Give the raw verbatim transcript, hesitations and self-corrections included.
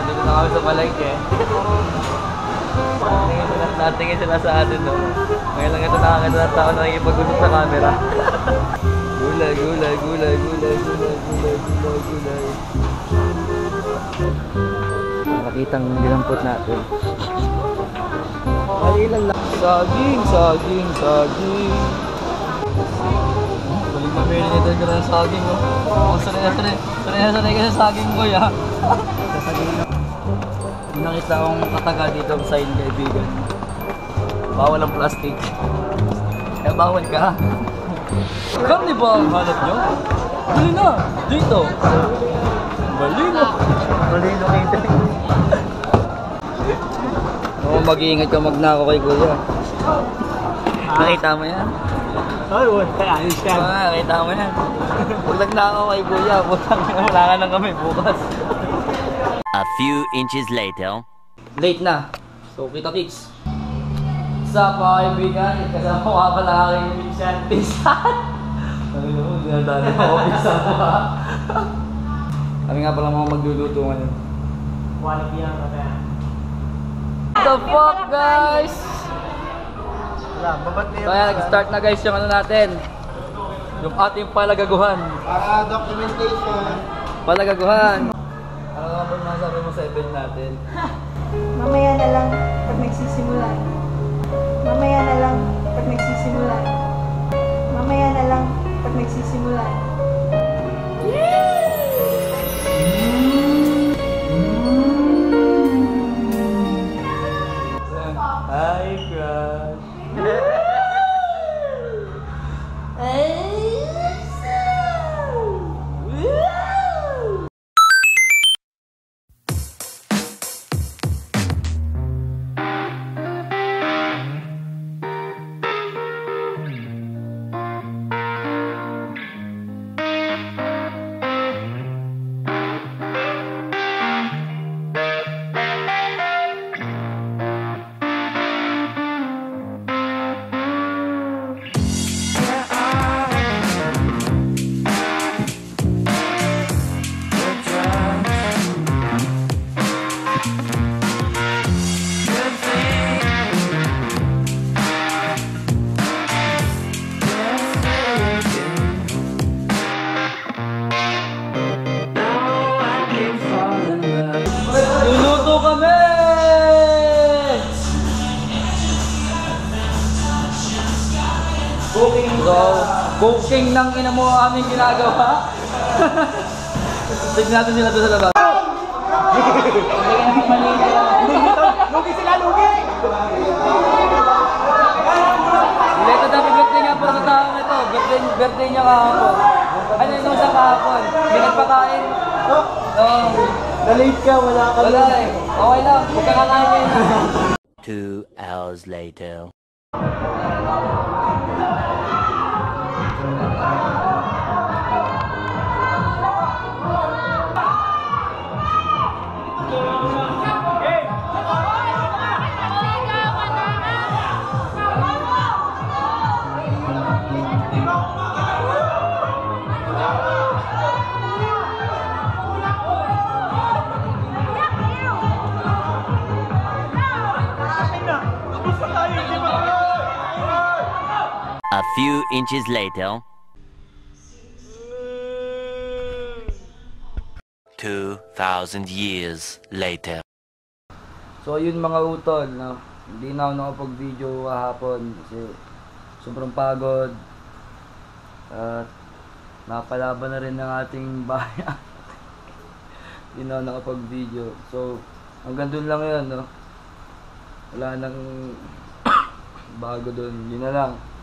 Dito na kami sa palengke. Natingin sila sa atin, no? Ngayon lang ito nakakita ng tao na nakikipag-usap sa camera. Gulay, gulay, gulay, gulay, gulay, gulay, gulay, gulay. Nakakitang dinampot natin. Mali lang lang. Saging, saging, saging. Balik mamili nito ka ng saging, no? Oh, sanay na sanay. Sanay na sanay ka sa saging, boy, ha? Nakita akong kataga dito sa inyo, kaibigan. Bawal ang plastic. Kaya bawal ka. Kami ba ang hanap nyo? Dali na! Dito! Malino! Malino kita. Oo, mag-iingat ka magnako kay kuya. Nakita mo yan? Ay, wala ka. Ayos yan. Oo, nakita mo yan. Huwag nagnako kay kuya. Wala ka lang kami bukas. A few inches later. Late na. So, kita kicks. Sa pa kaibigan, kasama ko nga pala aking pinsan. Pinsan? Sabi naman, dinadali ako pinsan ko, ha? Kami nga pala mga magluluto ngayon. Quality yan kasi. What the fuck, guys? Wala, babat na Kaya nag-start na guys yung ano natin. Yung ating palagaguhan. Para documentation. Palagaguhan. Ano nga ba masabi mo sa event natin? Mamaya na lang pag nagsisimula. Mamaya na lang pag nagsisimula. Mamaya na lang pag nagsisimula. Hi, crush. Luluto kami! Cooking so, cooking ng ina mo aming ginagawa. Tignan natin sila doon sa labas. Lugi sila, lugi! Ito dami birthday nga po sa taong ito. Birthday, birthday niya kahapon. Ano yun sa kahapon? Hindi nagpakain. Oo. Na-late ka, wala ka Wala eh. Okay lang. Huwag ka kakain na. Two hours later. A few inches later. Two thousand years later. So yun mga utol, no? Hindi na ako nakapag-video kahapon kasi sobrang pagod. At napalaban na rin ng ating bayan. Hindi na ako nakapag-video. So hanggang dun lang yun, no? Wala nang bago dun. Yun na lang.